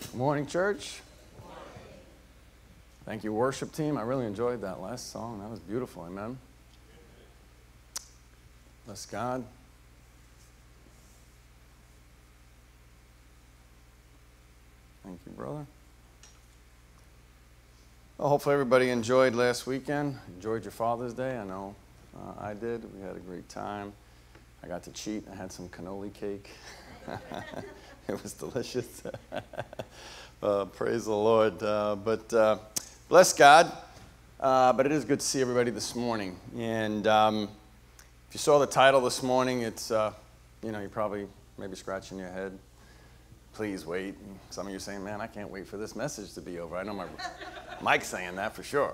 Morning, church. Thank you, worship team. I really enjoyed that last song. That was beautiful. Amen. Bless God. Thank you, brother. Well, hopefully everybody enjoyed last weekend. Enjoyed your Father's Day. I know I did. We had a great time. I got to cheat. I had some cannoli cake. It was delicious. Praise the Lord. But bless God. But it is good to see everybody this morning. And if you saw the title this morning, it's, you're probably maybe scratching your head. Please wait. Some of you are saying, man, I can't wait for this message to be over. I know my Mike's saying that for sure.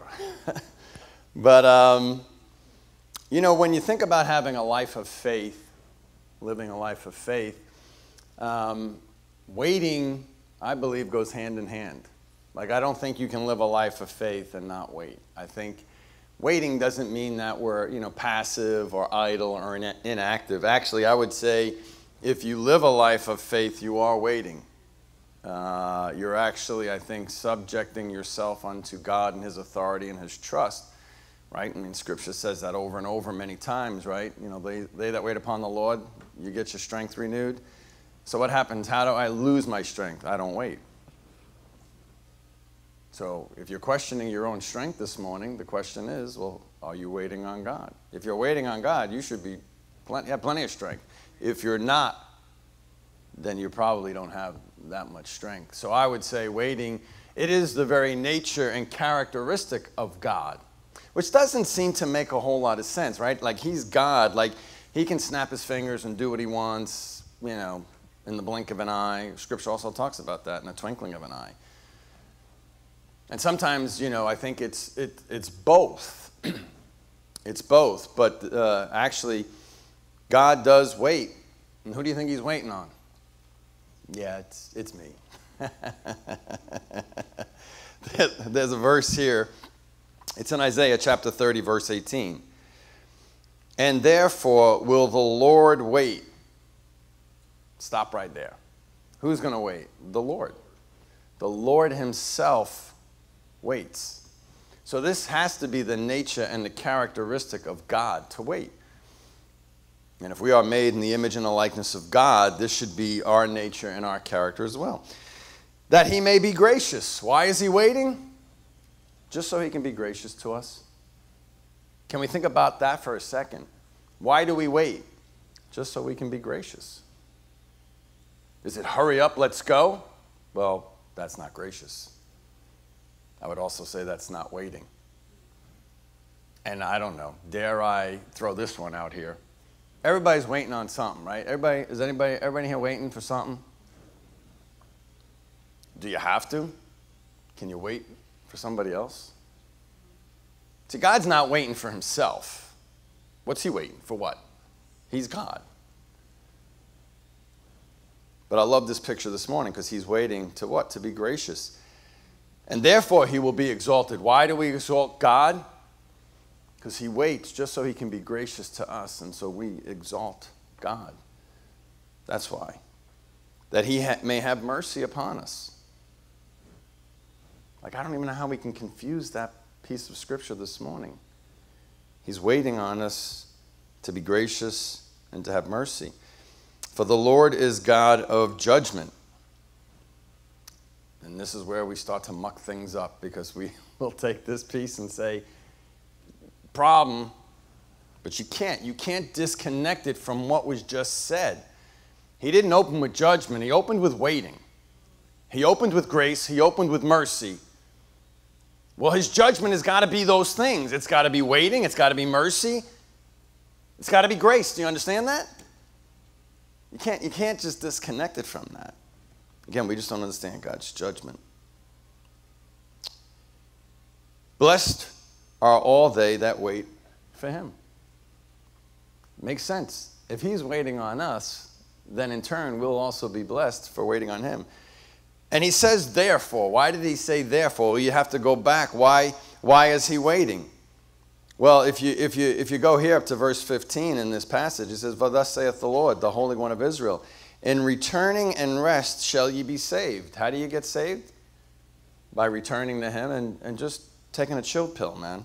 But, when you think about having a life of faith, living a life of faith, waiting, I believe, goes hand in hand. Like, I don't think you can live a life of faith and not wait. I think waiting doesn't mean that we're, passive or idle or inactive. Actually, I would say if you live a life of faith, you are waiting. You're actually, I think, subjecting yourself unto God and His authority and His trust, right? I mean, Scripture says that over and over many times, right? They that wait upon the Lord, you get your strength renewed. So what happens? How do I lose my strength? I don't wait. So if you're questioning your own strength this morning, the question is, well, are you waiting on God? If you're waiting on God, you should be have plenty of strength. If you're not, then you probably don't have that much strength. So I would say waiting, it is the very nature and characteristic of God, which doesn't seem to make a whole lot of sense, right? Like, He's God. Like, He can snap His fingers and do what He wants, in the blink of an eye. Scripture also talks about that, in the twinkling of an eye. And sometimes, I think it's both. It's both. But actually, God does wait. And who do you think He's waiting on? Yeah, it's me. There's a verse here. It's in Isaiah chapter 30, verse 18. And therefore will the Lord wait. Stop right there. Who's going to wait? The Lord. The Lord Himself waits. So this has to be the nature and the characteristic of God, to wait. And if we are made in the image and the likeness of God, this should be our nature and our character as well. That He may be gracious. Why is He waiting? Just so He can be gracious to us. Can we think about that for a second? Why do we wait? Just so we can be gracious. Is it hurry up, let's go? Well, that's not gracious. I would also say that's not waiting. And I don't know, dare I throw this one out here? Everybody's waiting on something, right? Everybody here waiting for something? Do you have to? Can you wait for somebody else? See, God's not waiting for Himself. What's He waiting for? What? He's God. But I love this picture this morning because He's waiting to what? To be gracious. And therefore He will be exalted. Why do we exalt God? Because He waits just so He can be gracious to us, and so we exalt God. That's why. That He may have mercy upon us. Like, I don't even know how we can confuse that piece of Scripture this morning. He's waiting on us to be gracious and to have mercy. For the Lord is God of judgment. And this is where we start to muck things up, because we will take this piece and say, problem, but you can't disconnect it from what was just said. He didn't open with judgment. He opened with waiting. He opened with grace. He opened with mercy. Well, His judgment has got to be those things. It's got to be waiting. It's got to be mercy. It's got to be grace. Do you understand that? You can't just disconnect it from that. Again, we just don't understand God's judgment. Blessed are all they that wait for Him. Makes sense. If He's waiting on us, then in turn we'll also be blessed for waiting on Him. And He says therefore. Why did He say therefore? Well, you have to go back. Why is He waiting? Well, if you go here up to verse 15 in this passage, it says, "For thus saith the Lord, the Holy One of Israel, In returning and rest shall ye be saved. How do you get saved? By returning to him and just taking a chill pill, man.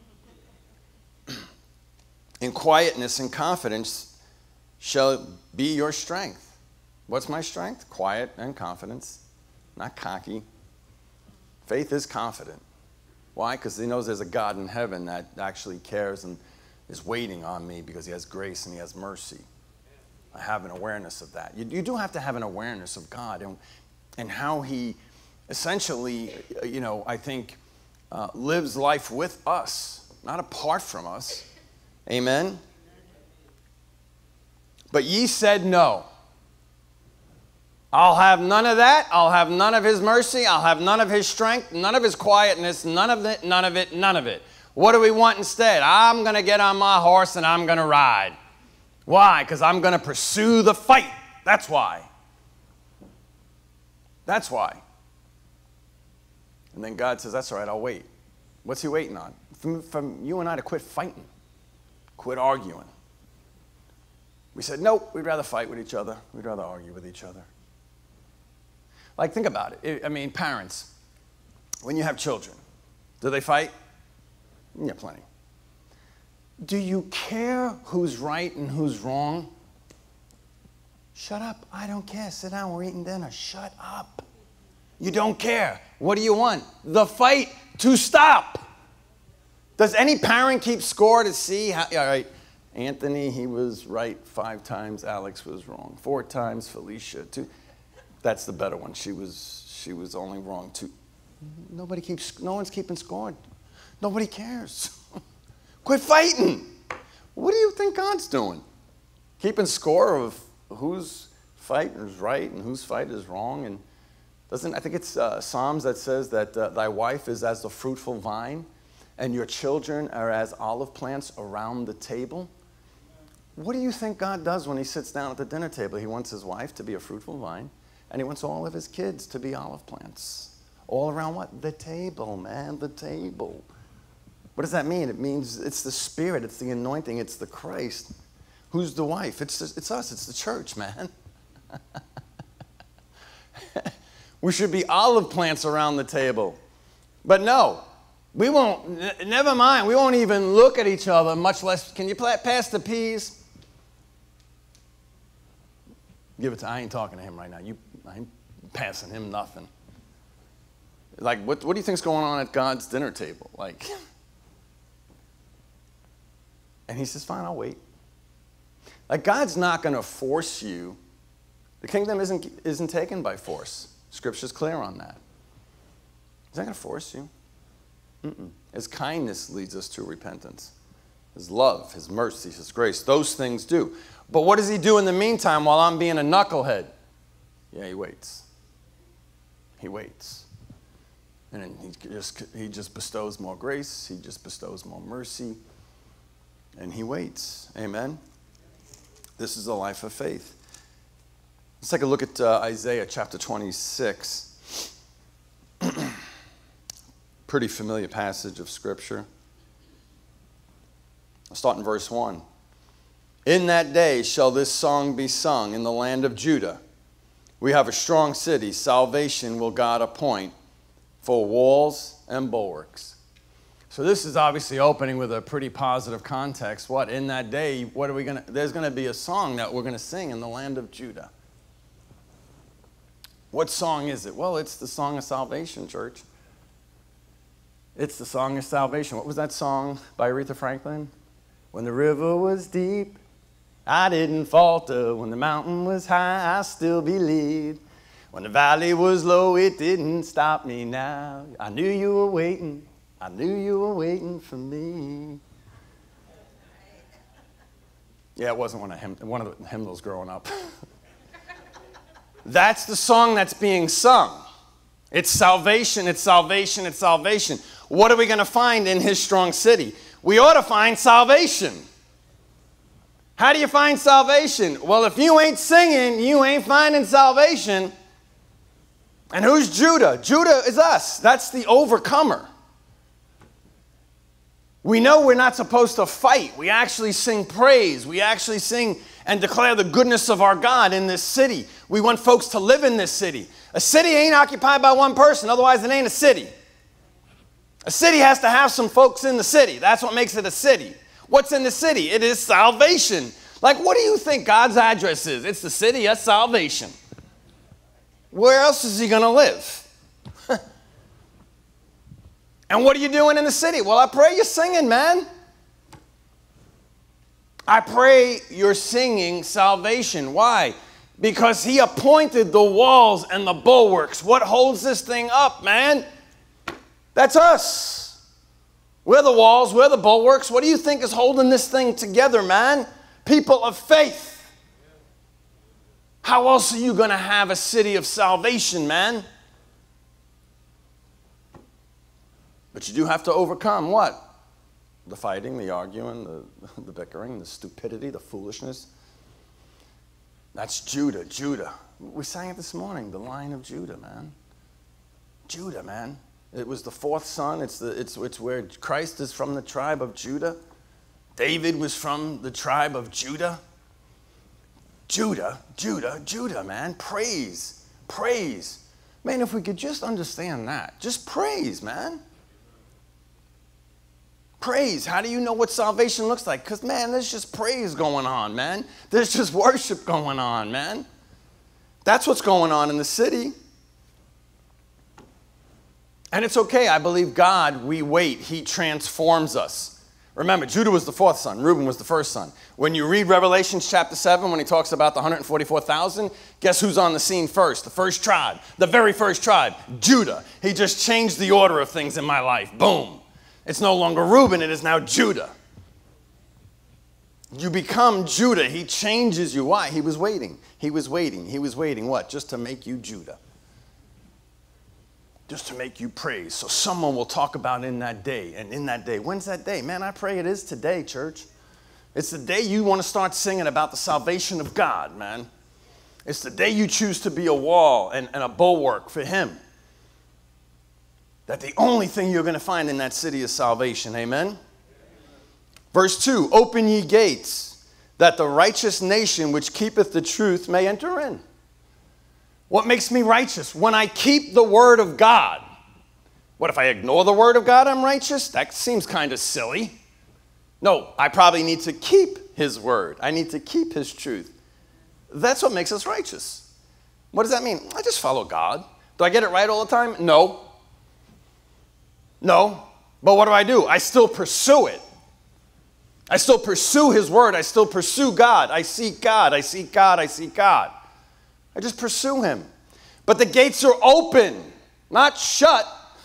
In quietness and confidence shall be your strength. What's my strength? Quiet and confidence, not cocky. Faith is confident. Why? Because he knows there's a God in heaven that actually cares and is waiting on me because he has grace and he has mercy. I have an awareness of that. You do have to have an awareness of God and how he essentially, I think, lives life with us, not apart from us. Amen? But ye said no. I'll have none of that. I'll have none of his mercy. I'll have none of his strength, none of his quietness, none of it, none of it, none of it. What do we want instead? I'm going to get on my horse and I'm going to ride. Why? Because I'm going to pursue the fight. That's why. That's why. And then God says, that's all right, I'll wait. What's he waiting on? From you and I to quit fighting. Quit arguing. We said, nope, we'd rather fight with each other. We'd rather argue with each other. Like, think about it. I mean, parents, when you have children, do they fight? Yeah, plenty. Do you care who's right and who's wrong? Shut up. I don't care. Sit down. We're eating dinner. Shut up. You don't care. What do you want? The fight to stop. Does any parent keep score to see how, all right, Anthony, he was right 5 times. Alex was wrong 4 times. Felicia, 2. That's the better one. She was only wrong 2. No one's keeping score. Nobody cares. Quit fighting. What do you think God's doing? Keeping score of whose fight is right and whose fight is wrong. And I think it's Psalms that says that thy wife is as the fruitful vine and your children are as olive plants around the table. What do you think God does when he sits down at the dinner table? He wants his wife to be a fruitful vine, and he wants all of his kids to be olive plants. All around what? The table, man, the table. What does that mean? It means it's the Spirit, it's the anointing, it's the Christ. Who's the wife? It's us, it's the church, man. We should be olive plants around the table. But no, we won't, never mind, we won't even look at each other, much less, can you pass the peas? Give it to, I ain't talking to him right now. I ain't passing him nothing. Like, what do you think's going on at God's dinner table? Like, and he says, fine, I'll wait. Like, God's not going to force you. The kingdom isn't taken by force. Scripture's clear on that. He's not going to force you. His kindness leads us to repentance. His love, his mercy, his grace, those things do. But what does he do in the meantime while I'm being a knucklehead? Yeah, he waits. He waits. And then he just bestows more grace. He just bestows more mercy. And he waits. Amen? This is the life of faith. Let's take a look at Isaiah chapter 26. Pretty familiar passage of Scripture. I'll start in verse 1. In that day shall this song be sung in the land of Judah. We have a strong city. Salvation will God appoint for walls and bulwarks. So this is obviously opening with a pretty positive context. What? In that day, there's going to be a song that we're going to sing in the land of Judah. What song is it? Well, it's the song of salvation, church. It's the song of salvation. What was that song by Aretha Franklin? When the river was deep, I didn't falter. When the mountain was high, I still believed. When the valley was low, it didn't stop me now. I knew you were waiting. I knew you were waiting for me. Yeah, it wasn't one of the hymnals growing up. That's the song that's being sung. It's salvation, it's salvation, it's salvation. What are we going to find in his strong city? We ought to find salvation. How do you find salvation? Well, if you ain't singing, you ain't finding salvation. And who's Judah? Judah is us. That's the overcomer. We know we're not supposed to fight. We actually sing praise. We actually sing and declare the goodness of our God in this city. We want folks to live in this city. A city ain't occupied by one person, otherwise it ain't a city. A city has to have some folks in the city. That's what makes it a city. What's in the city? It is salvation. Like, what do you think God's address is? It's the city of salvation. Where else is he going to live? And what are you doing in the city? Well, I pray you're singing, man. I pray you're singing salvation. Why? Because he appointed the walls and the bulwarks. What holds this thing up, man? That's us. We're the walls, we're the bulwarks. What do you think is holding this thing together, man? People of faith. How else are you going to have a city of salvation, man? But you do have to overcome what? The fighting, the arguing, the bickering, the stupidity, the foolishness. That's Judah, Judah. We sang it this morning, the Lion of Judah, man. Judah, man. It was the fourth son. It's where Christ is from the tribe of Judah. David was from the tribe of Judah. Judah, Judah, Judah, man. Praise, praise. Man, if we could just understand that. Just praise, man. Praise. How do you know what salvation looks like? Because, man, there's just praise going on, man. There's just worship going on, man. That's what's going on in the city. And it's okay. I believe God, we wait. He transforms us. Remember, Judah was the fourth son. Reuben was the first son. When you read Revelation chapter 7, when he talks about the 144,000, guess who's on the scene first? The first tribe. The very first tribe. Judah. He just changed the order of things in my life. Boom. It's no longer Reuben. It is now Judah. You become Judah. He changes you. Why? He was waiting. He was waiting. He was waiting. What? Just to make you Judah. Just to make you praise. So someone will talk about in that day. And in that day. When's that day? Man, I pray it is today, church. It's the day you want to start singing about the salvation of God, man. It's the day you choose to be a wall and a bulwark for him. That the only thing you're going to find in that city is salvation. Amen? Verse 2, open ye gates, that the righteous nation which keepeth the truth may enter in. What makes me righteous? When I keep the word of God. What if I ignore the word of God, I'm righteous? That seems kind of silly. No, I probably need to keep his word. I need to keep his truth. That's what makes us righteous. What does that mean? I just follow God. Do I get it right all the time? No. No. But what do? I still pursue it. I still pursue his word. I still pursue God. I seek God. I seek God. I seek God. I just pursue him. But the gates are open, not shut.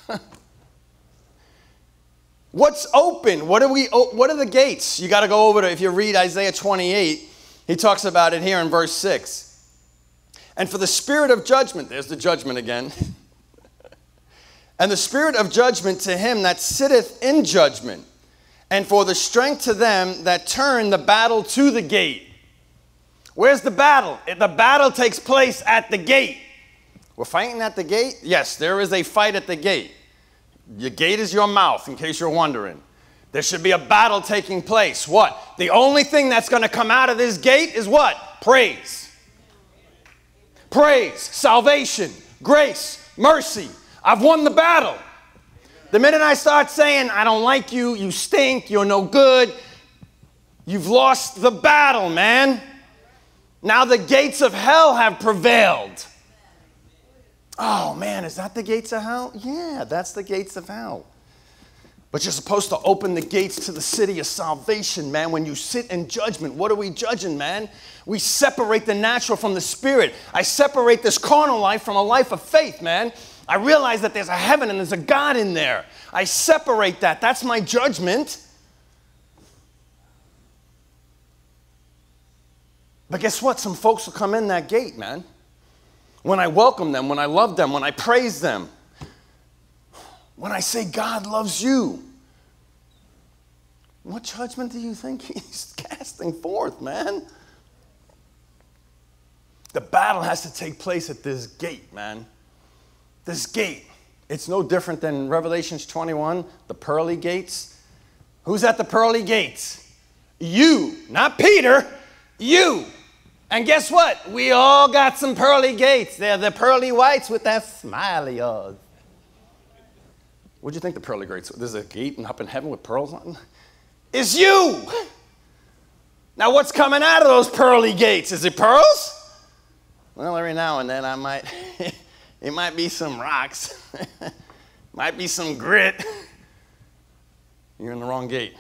What's open? What are the gates? You got to go over to, if you read Isaiah 28, he talks about it here in verse 6. And for the spirit of judgment, there's the judgment again. And the spirit of judgment to him that sitteth in judgment, and for the strength to them that turn the battle to the gate. Where's the battle? The battle takes place at the gate. We're fighting at the gate? Yes, there is a fight at the gate. Your gate is your mouth, in case you're wondering. There should be a battle taking place. What? The only thing that's going to come out of this gate is what? Praise. Praise, salvation, grace, mercy. I've won the battle. The minute I start saying, I don't like you, you stink, you're no good, you've lost the battle, man. Now the gates of hell have prevailed. Oh, man, is that the gates of hell? Yeah, that's the gates of hell. But you're supposed to open the gates to the city of salvation, man. When you sit in judgment, what are we judging, man? We separate the natural from the spirit. I separate this carnal life from a life of faith, man. I realize that there's a heaven and there's a God in there. I separate that. That's my judgment. But guess what? Some folks will come in that gate, man. When I welcome them, when I love them, when I praise them, when I say God loves you, what judgment do you think he's casting forth, man? The battle has to take place at this gate, man. This gate. It's no different than Revelation 21, the pearly gates. Who's at the pearly gates? You, not Peter. You. And guess what? We all got some pearly gates. They're the pearly whites with that smile of yours. What'd you think the pearly gates? There's a gate up in heaven with pearls on it? It's you. Now what's coming out of those pearly gates? Is it pearls? Well, every now and then it might be some rocks. Might be some grit. You're in the wrong gate.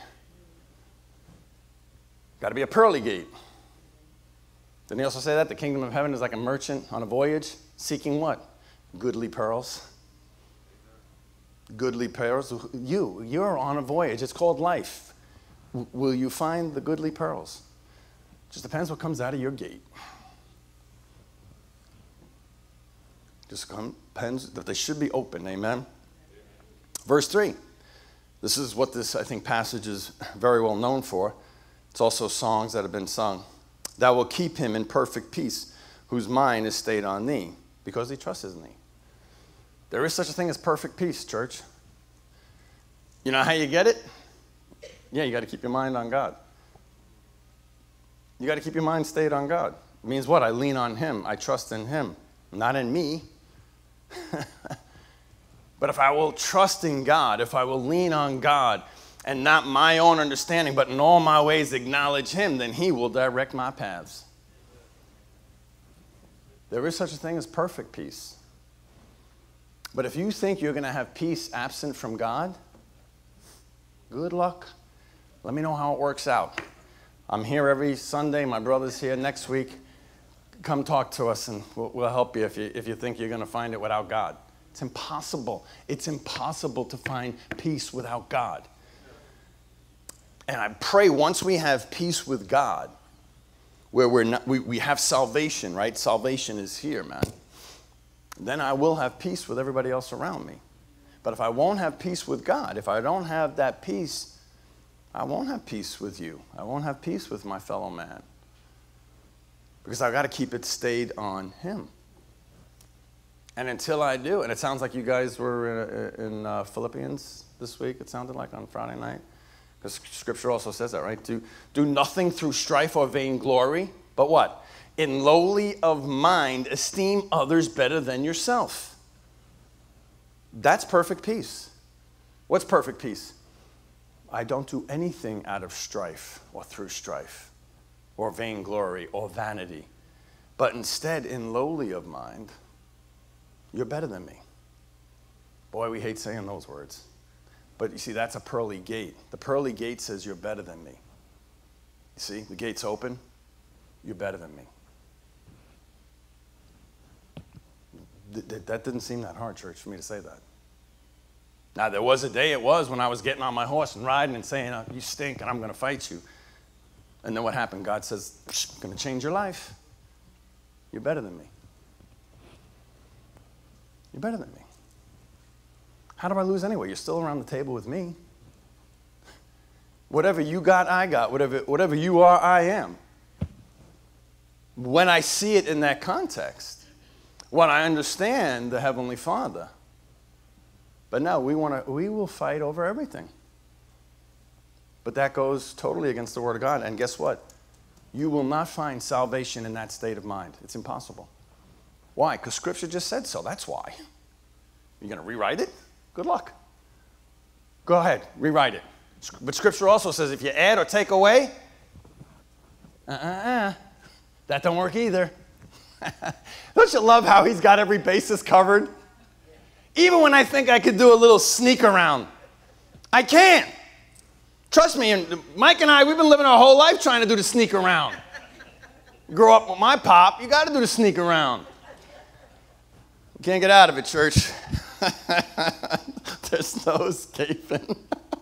Got to be a pearly gate. Didn't he also say that? The kingdom of heaven is like a merchant on a voyage, seeking what? Goodly pearls. Goodly pearls. You're on a voyage. It's called life. Will you find the goodly pearls? Just depends what comes out of your gate. Just depends that they should be open. Amen. Verse 3. This is what this, I think, passage is very well known for. It's also songs that have been sung. Thou will keep him in perfect peace, whose mind is stayed on thee, because he trusts in thee. There is such a thing as perfect peace, church. You know how you get it? Yeah, you got to keep your mind on God. You got to keep your mind stayed on God. It means what? I lean on him. I trust in him, not in me. But if I will trust in God, if I will lean on God, and not my own understanding, but in all my ways acknowledge him, then he will direct my paths. There is such a thing as perfect peace. But if you think you're going to have peace absent from God, good luck. Let me know how it works out. I'm here every Sunday. My brother's here next week. Come talk to us, and we'll help you if you think you're going to find it without God. It's impossible. It's impossible to find peace without God. And I pray once we have peace with God, where we have salvation, right? Salvation is here, man. Then I will have peace with everybody else around me. But if I won't have peace with God, if I don't have that peace, I won't have peace with you. I won't have peace with my fellow man. Because I've got to keep it stayed on him. And until I do, and it sounds like you guys were in Philippians this week, it sounded like on Friday night. Because Scripture also says that, right? Do nothing through strife or vainglory, but what? In lowly of mind, esteem others better than yourself. That's perfect peace. What's perfect peace? I don't do anything out of strife or through strife or vainglory or vanity, but instead in lowly of mind, you're better than me. Boy, we hate saying those words. But you see, that's a pearly gate. The pearly gate says you're better than me. You see, the gate's open. You're better than me. That didn't seem that hard, church, for me to say that. Now, there was a day it was when I was getting on my horse and riding and saying, you stink and I'm going to fight you. And then what happened? God says, I'm going to change your life. You're better than me. You're better than me. How do I lose anyway? You're still around the table with me. Whatever you got, I got. Whatever you are, I am. When I see it in that context, when I understand the Heavenly Father. But no, we will fight over everything. But that goes totally against the Word of God. And guess what? You will not find salvation in that state of mind. It's impossible. Why? Because Scripture just said so. That's why. You're going to rewrite it? Good luck. Go ahead, rewrite it. But Scripture also says if you add or take away, that don't work either. Don't you love how he's got every basis covered? Even when I think I could do a little sneak around, I can't. Trust me, and Mike and I, we've been living our whole life trying to do the sneak around. Grow up with my pop, you got to do the sneak around. You can't get out of it, church. There's no escaping.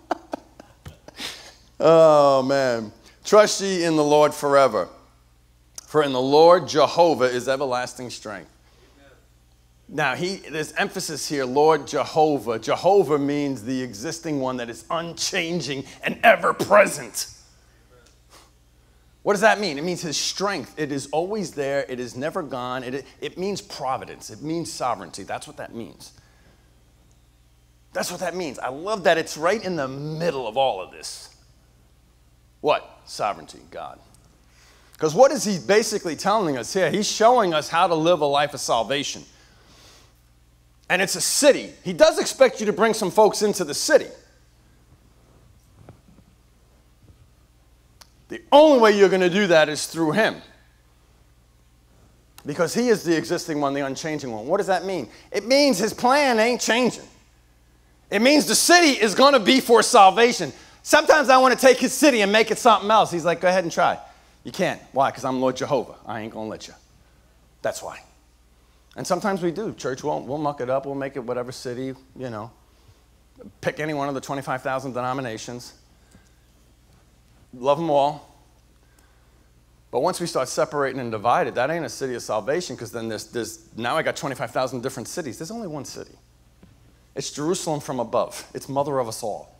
Oh, man. Trust ye in the Lord forever. For in the Lord Jehovah is everlasting strength. Now, there's emphasis here, Lord Jehovah. Jehovah means the existing one that is unchanging and ever present. What does that mean? It means his strength. It is always there. It is never gone. It means providence. It means sovereignty. That's what that means. That's what that means. I love that it's right in the middle of all of this. What? Sovereignty, God. Because what is he basically telling us here? He's showing us how to live a life of salvation. And it's a city. He does expect you to bring some folks into the city. The only way you're going to do that is through him. Because he is the existing one, the unchanging one. What does that mean? It means his plan ain't changing. It means the city is going to be for salvation. Sometimes I want to take his city and make it something else. He's like, go ahead and try. You can't. Why? Because I'm Lord Jehovah. I ain't going to let you. That's why. And sometimes we do. Church, we'll muck it up. We'll make it whatever city, you know. Pick any one of the 25,000 denominations. Love them all. But once we start separating and divided, that ain't a city of salvation, because then now I got 25,000 different cities. There's only one city. It's Jerusalem from above. It's mother of us all.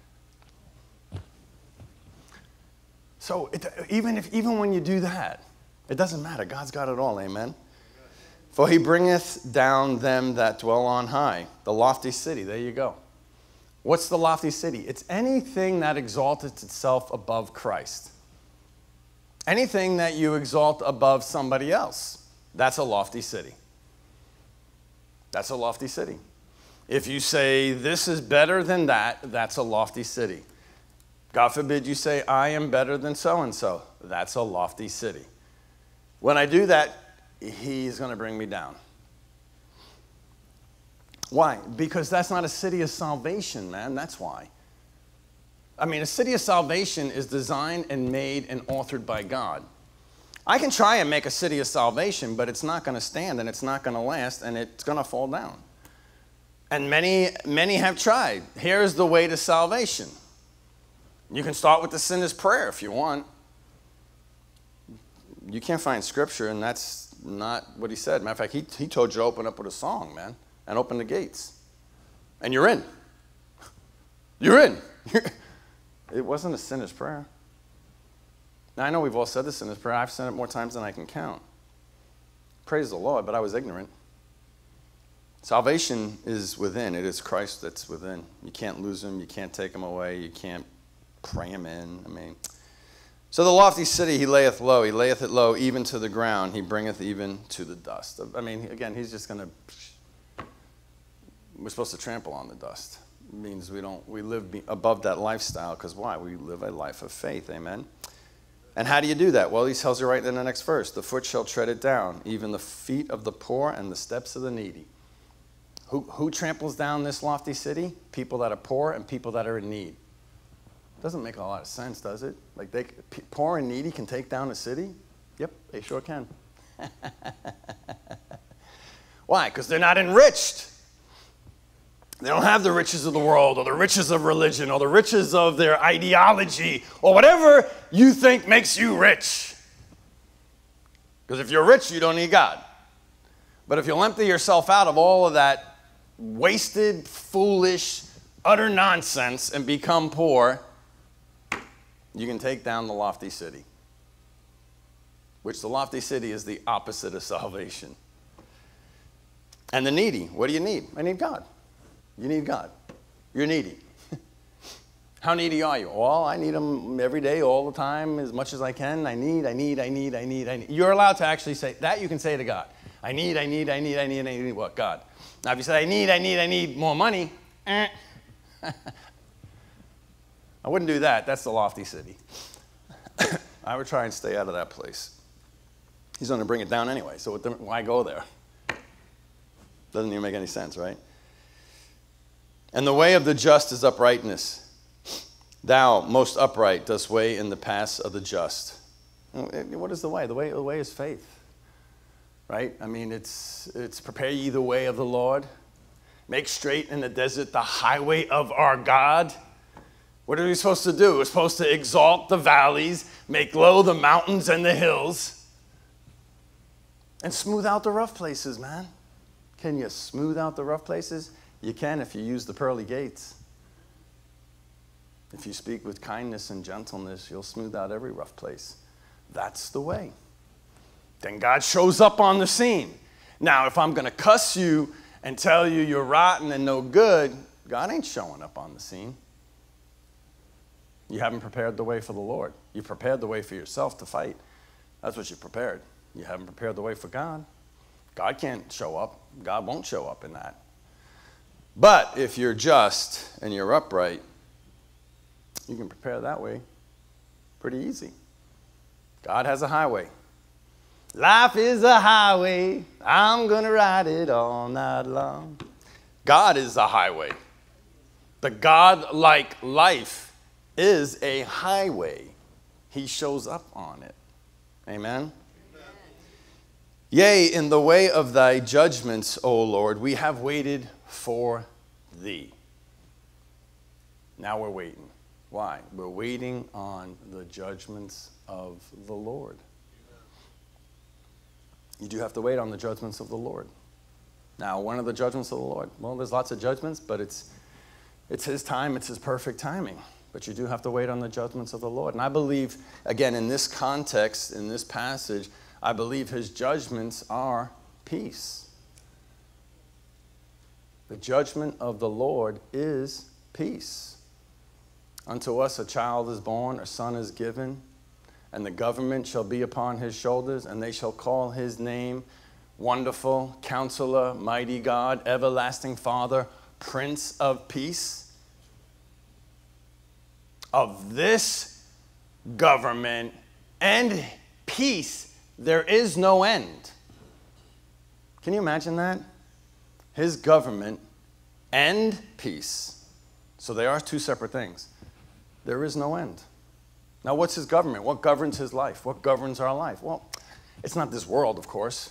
So even when you do that, it doesn't matter. God's got it all, amen? For he bringeth down them that dwell on high, the lofty city. There you go. What's the lofty city? It's anything that exalteth itself above Christ. Anything that you exalt above somebody else, that's a lofty city. That's a lofty city. If you say this is better than that, that's a lofty city. God forbid you say, I am better than so-and-so. That's a lofty city. When I do that, he's going to bring me down. Why? Because that's not a city of salvation, man. That's why. I mean, a city of salvation is designed and made and authored by God. I can try and make a city of salvation, but it's not going to stand, and it's not going to last, and it's going to fall down. And many have tried. Here's the way to salvation. You can start with the sinner's prayer if you want. You can't find scripture, and that's not what he said. Matter of fact, he told you to open up with a song, man, and open the gates. And you're in. You're in. It wasn't a sinner's prayer. Now, I know we've all said the sinner's prayer. I've said it more times than I can count. Praise the Lord, but I was ignorant. Salvation is within. It is Christ that's within. You can't lose him. You can't take him away. You can't pray him in. I mean, so the lofty city he layeth low. He layeth it low even to the ground. He bringeth even to the dust. I mean, again, he's just going to, we're supposed to trample on the dust. It means we live above that lifestyle, because why? We live a life of faith, amen? And how do you do that? Well, he tells you right in the next verse, the foot shall tread it down, even the feet of the poor and the steps of the needy. Who tramples down this lofty city? People that are poor and people that are in need. Doesn't make a lot of sense, does it? Like poor and needy can take down a city? Yep, they sure can. Why? Because they're not enriched. They don't have the riches of the world or the riches of religion or the riches of their ideology or whatever you think makes you rich. Because if you're rich, you don't need God. But if you'll empty yourself out of all of that wasted, foolish, utter nonsense and become poor, you can take down the lofty city. Which the lofty city is the opposite of salvation. And the needy, what do you need? I need God. You need God. You're needy. How needy are you? Well, I need him every day, all the time, as much as I can. I need. You're allowed to actually say that. You can say to God, I need what? God. Now, if you say, I need more money, I wouldn't do that. That's the lofty city. I would try and stay out of that place. He's going to bring it down anyway, so why go there? Doesn't even make any sense, right? And the way of the just is uprightness. Thou, most upright, dost weigh in the paths of the just. What is the way? The way is faith, right? I mean, it's prepare ye the way of the Lord. Make straight in the desert the highway of our God. What are we supposed to do? We're supposed to exalt the valleys, make low the mountains and the hills, and smooth out the rough places, man. Can you smooth out the rough places? You can if you use the pearly gates. If you speak with kindness and gentleness, you'll smooth out every rough place. That's the way. Then God shows up on the scene. Now, if I'm going to cuss you and tell you you're rotten and no good, God ain't showing up on the scene. You haven't prepared the way for the Lord. You prepared the way for yourself to fight. That's what you prepared. You haven't prepared the way for God. God can't show up. God won't show up in that. But if you're just and you're upright, you can prepare that way pretty easy. God has a highway. Life is a highway. I'm going to ride it all night long. God is a highway. The God-like life is a highway. He shows up on it. Amen? Yea, in the way of thy judgments, O Lord, we have waited for thee. Now we're waiting. Why? We're waiting on the judgments of the Lord. You do have to wait on the judgments of the Lord. Now, when are the judgments of the Lord? Well, there's lots of judgments, but it's his time, it's his perfect timing. But you do have to wait on the judgments of the Lord. And I believe, again, in this context, in this passage, I believe his judgments are peace. The judgment of the Lord is peace. Unto us a child is born, a son is given, and the government shall be upon his shoulders, and they shall call his name Wonderful, Counselor, Mighty God, Everlasting Father, Prince of Peace. Of this government and peace there is no end. Can you imagine that? His government and peace. So they are two separate things. There is no end. Now, what's his government? What governs his life? What governs our life? Well, it's not this world, of course.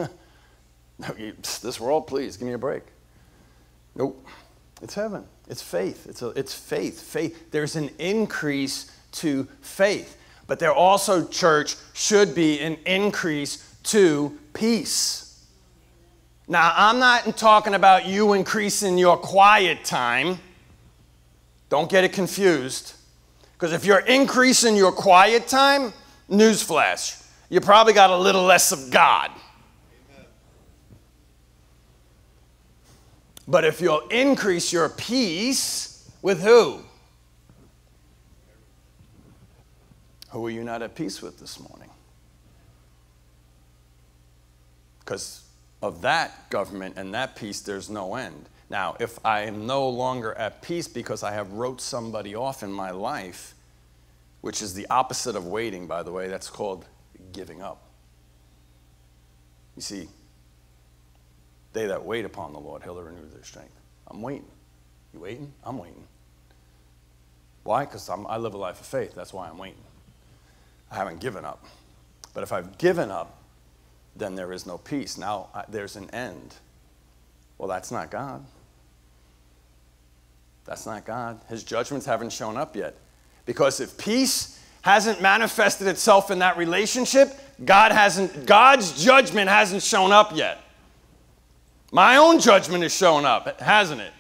This world, please, give me a break. Nope. It's heaven. It's faith. It's faith. Faith. There's an increase to faith. But there also, church, should be an increase to peace. Now, I'm not talking about you increasing your quiet time. Don't get it confused. Because if you're increasing your quiet time, newsflash, you probably got a little less of God. Amen. But if you'll increase your peace, with who? Who are you not at peace with this morning? Because of that government and that peace, there's no end. Now, if I am no longer at peace because I have wrote somebody off in my life, which is the opposite of waiting, by the way, that's called giving up. You see, they that wait upon the Lord, he'll renew their strength. I'm waiting. You waiting? I'm waiting. Why? Because I live a life of faith. That's why I'm waiting. I haven't given up. But if I've given up, then there is no peace. Now there's an end. Well, that's not God. That's not God. His judgments haven't shown up yet. Because if peace hasn't manifested itself in that relationship, God's judgment hasn't shown up yet. My own judgment has shown up, hasn't it?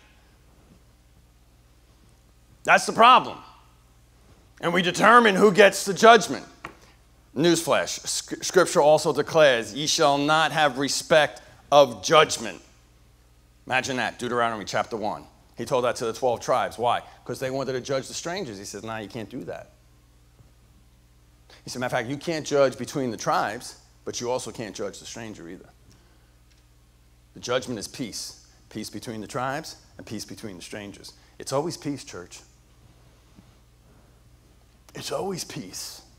That's the problem. And we determine who gets the judgment. Newsflash, Scripture also declares, ye shall not have respect of judgment. Imagine that, Deuteronomy chapter 1. He told that to the 12 tribes. Why? Because they wanted to judge the strangers. He says, nah, you can't do that. He said, matter of fact, you can't judge between the tribes, but you also can't judge the stranger either. The judgment is peace. Peace between the tribes and peace between the strangers. It's always peace, church. It's always peace.